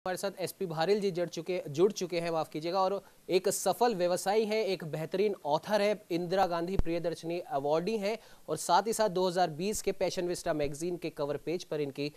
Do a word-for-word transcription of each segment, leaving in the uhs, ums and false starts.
हमारे साथ एसपी भारिल जी जुड़ चुके जुड़ चुके हैं माफ कीजिएगा, और एक सफल व्यवसायी है, एक बेहतरीन ऑथर है, इंदिरा गांधी प्रियदर्शनी अवार्डी हैं, और साथ ही साथ दो हज़ार बीस के पैशन विस्टा मैगजीन के कवर पेज पर इनकी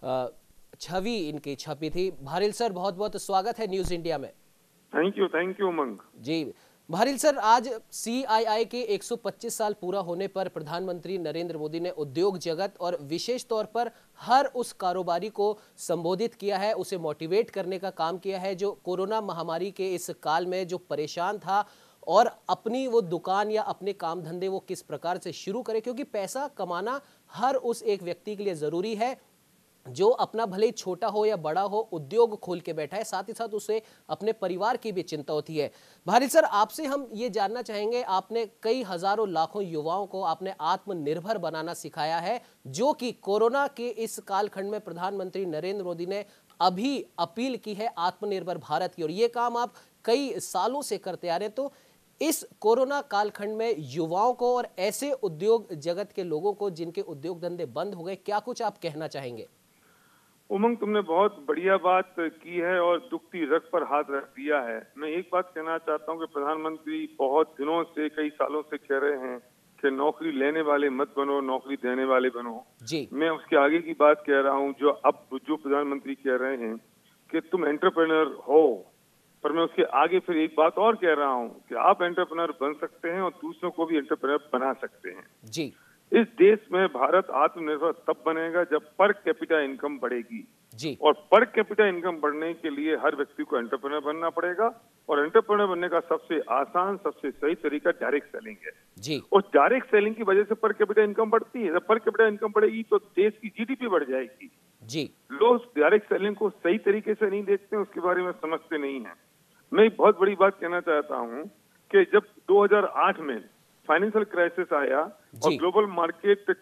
छवि इनकी छपी थी। भारिल सर, बहुत बहुत स्वागत है न्यूज इंडिया में। Thank you thank you Umang ji. Bharil sir, आज सीआईआई के एक सौ पच्चीस साल पूरा होने पर प्रधानमंत्री नरेंद्र मोदी ने उद्योग जगत और विशेष तौर पर हर उस कारोबारी को संबोधित किया है, उसे मोटिवेट करने का काम किया है जो कोरोना महामारी के इस काल में जो परेशान था, और अपनी वो दुकान या अपने काम धंधे वो किस प्रकार से शुरू करे, क्योंकि पैसा कमाना हर उस एक व्यक्ति के लिए जरूरी है जो अपना भले ही छोटा हो या बड़ा हो उद्योग खोल के बैठा है, साथ ही साथ उसे अपने परिवार की भी चिंता होती है। भारिल सर, आपसे हम ये जानना चाहेंगे, आपने कई हजारों लाखों युवाओं को आपने आत्मनिर्भर बनाना सिखाया है, जो कि कोरोना के इस कालखंड में प्रधानमंत्री नरेंद्र मोदी ने अभी अपील की है आत्मनिर्भर भारत की, और ये काम आप कई सालों से करते आ रहे हैं। तो इस कोरोना कालखंड में युवाओं को और ऐसे उद्योग जगत के लोगों को जिनके उद्योग धंधे बंद हो गए, क्या कुछ आप कहना चाहेंगे? उमंग, तुमने बहुत बढ़िया बात की है और दुखती रग पर हाथ रख दिया है। मैं एक बात कहना चाहता हूं कि प्रधानमंत्री बहुत दिनों से, कई सालों से कह रहे हैं कि नौकरी लेने वाले मत बनो, नौकरी देने वाले बनो। जी। मैं उसके आगे की बात कह रहा हूं, जो अब जो प्रधानमंत्री कह रहे हैं कि तुम एंटरप्रेन्योर हो, पर मैं उसके आगे फिर एक बात और कह रहा हूं कि आप एंटरप्रेन्योर बन सकते हैं और दूसरों को भी एंटरप्रेन्योर बना सकते हैं। जी। इस देश में भारत आत्मनिर्भर तब बनेगा जब पर कैपिटा इनकम बढ़ेगी। जी। और पर कैपिटा इनकम बढ़ने के लिए हर व्यक्ति को एंटरप्रेन्योर बनना पड़ेगा, और एंटरप्रेन्योर बनने का सबसे आसान, सबसे सही तरीका डायरेक्ट सेलिंग है। जी। और डायरेक्ट सेलिंग की वजह से पर कैपिटा इनकम बढ़ती है। जब पर कैपिटा इनकम बढ़ेगी तो देश की जीडीपी बढ़ जाएगी। जी। लोग डायरेक्ट सेलिंग को सही तरीके से नहीं देखते, उसके बारे में समझते नहीं है। मैं एक बहुत बड़ी बात कहना चाहता हूँ कि जब दो हज़ार आठ में फाइनेंशियल क्राइसिस आया और ग्लोबल मार्केट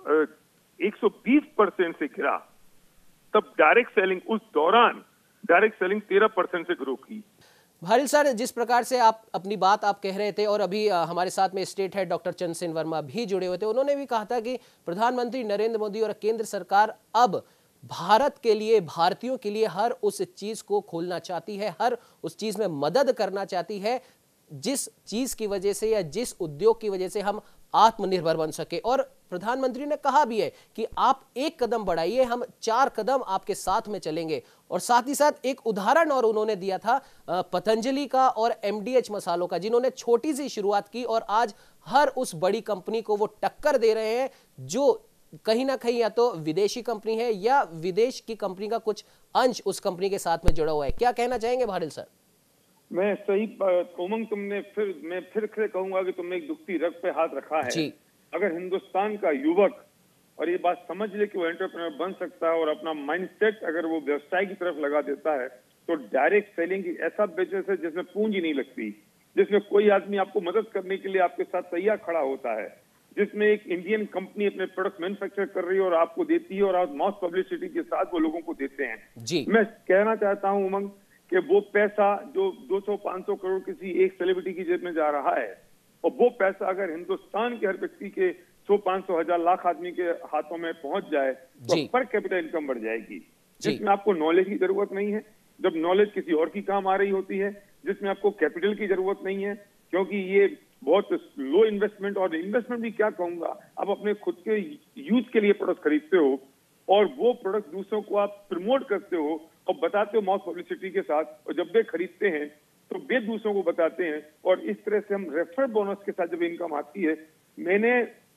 एक सौ बीस परसेंट से गिरा, तब डायरेक्ट सेलिंग, उस दौरान डायरेक्ट सेलिंग तेरह परसेंट से ग्रो की। भारिल सर, जिस प्रकार से आप अपनी बात आप कह रहे थे, और अभी हमारे साथ में state head doctor Chandrasen Verma भी जुड़े हुए थे, उन्होंने भी कहा था कि प्रधानमंत्री नरेंद्र मोदी और केंद्र सरकार अब भारत के लिए, भारतीयों के लिए हर उस चीज को खोलना चाहती है, हर उस चीज में मदद करना चाहती है जिस चीज की वजह से या जिस उद्योग की वजह से हम आत्मनिर्भर बन सके। और प्रधानमंत्री ने कहा भी है कि आप एक कदम बढ़ाइए, हम चार कदम आपके साथ में चलेंगे। और साथ ही साथ एक उदाहरण और उन्होंने दिया था पतंजलि का और एमडीएच मसालों का, जिन्होंने छोटी सी शुरुआत की और आज हर उस बड़ी कंपनी को वो टक्कर दे रहे हैं जो कहीं ना कहीं या तो विदेशी कंपनी है या विदेश की कंपनी का कुछ अंश उस कंपनी के साथ में जुड़ा हुआ है। क्या कहना चाहेंगे भारिल सर? मैं सही उमंग, तुमने फिर मैं फिर से कहूंगा कि तुमने एक दुखती रग पे हाथ रखा है। जी। अगर हिंदुस्तान का युवक और ये बात समझ ले कि वो एंटरप्रेन्योर बन सकता है और अपना माइंडसेट अगर वो व्यवसाय की तरफ लगा देता है, तो डायरेक्ट सेलिंग ऐसा बिजनेस है जिसमें पूंजी नहीं लगती, जिसमें कोई आदमी आपको मदद करने के लिए आपके साथ तैयार खड़ा होता है, जिसमें एक इंडियन कंपनी अपने प्रोडक्ट मैन्युफैक्चर कर रही है और आपको देती है, और आप मॉस पब्लिसिटी के साथ वो लोगों को देते हैं। जी। मैं कहना चाहता हूँ उमंग कि वो पैसा जो दो सौ पाँच सौ करोड़ किसी एक सेलिब्रिटी की जेब में जा रहा है, और वो पैसा अगर हिंदुस्तान के हर व्यक्ति के सौ पाँच सौ हजार लाख आदमी के हाथों में पहुंच जाए तो पर कैपिटल इनकम बढ़ जाएगी, जिसमें आपको नॉलेज की जरूरत नहीं है, जब नॉलेज किसी और की काम आ रही होती है, जिसमें आपको कैपिटल की जरूरत नहीं है, क्योंकि ये बहुत लो इन्वेस्टमेंट, और इन्वेस्टमेंट भी क्या कहूंगा, आप अपने खुद के यूज के लिए प्रोडक्ट खरीदते हो और वो प्रोडक्ट दूसरों को आप प्रमोट करते हो और बताते हो मॉस पब्लिसिटी के साथ, और जब वे खरीदते हैं तो वे दूसरों को बताते हैं, और इस तरह से हम रेफर बोनस के साथ जब इनकम आती है। मैंने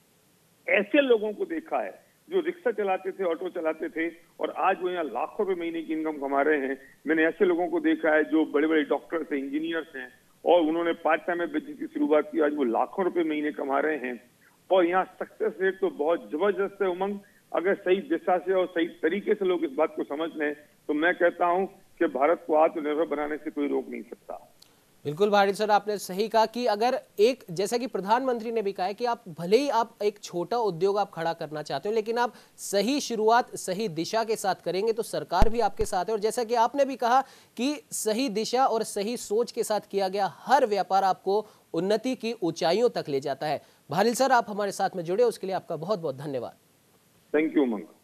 ऐसे लोगों को देखा है जो रिक्शा चलाते थे, ऑटो चलाते थे, और आज वो यहाँ लाखों रुपए महीने की इनकम कमा रहे हैं। मैंने ऐसे लोगों को देखा है जो बड़े बड़े डॉक्टर्स हैं, इंजीनियर्स हैं, और उन्होंने पार्ट टाइम में बिजनेस की शुरुआत की, आज वो लाखों रुपए महीने कमा रहे हैं। और यहाँ सक्सेस रेट तो बहुत जबरदस्त है उमंग। अगर सही दिशा से और सही तरीके से लोग इस बात को समझ लें तो मैं कहता हूं कि भारत को आत्मनिर्भर बनाने से कोई रोक नहीं सकता। बिल्कुल भारिल सर, आपने सही कहा कि अगर एक, जैसा कि प्रधानमंत्री ने भी कहा है कि आप भले ही आप एक छोटा उद्योग आप खड़ा करना चाहते हो, लेकिन आप सही शुरुआत सही दिशा के साथ करेंगे तो सरकार भी आपके साथ है। और जैसा कि आपने भी कहा कि सही दिशा और सही सोच के साथ किया गया हर व्यापार आपको उन्नति की ऊंचाइयों तक ले जाता है। भारिल सर, आप हमारे साथ में जुड़े उसके लिए आपका बहुत बहुत धन्यवाद। Thank you Umang.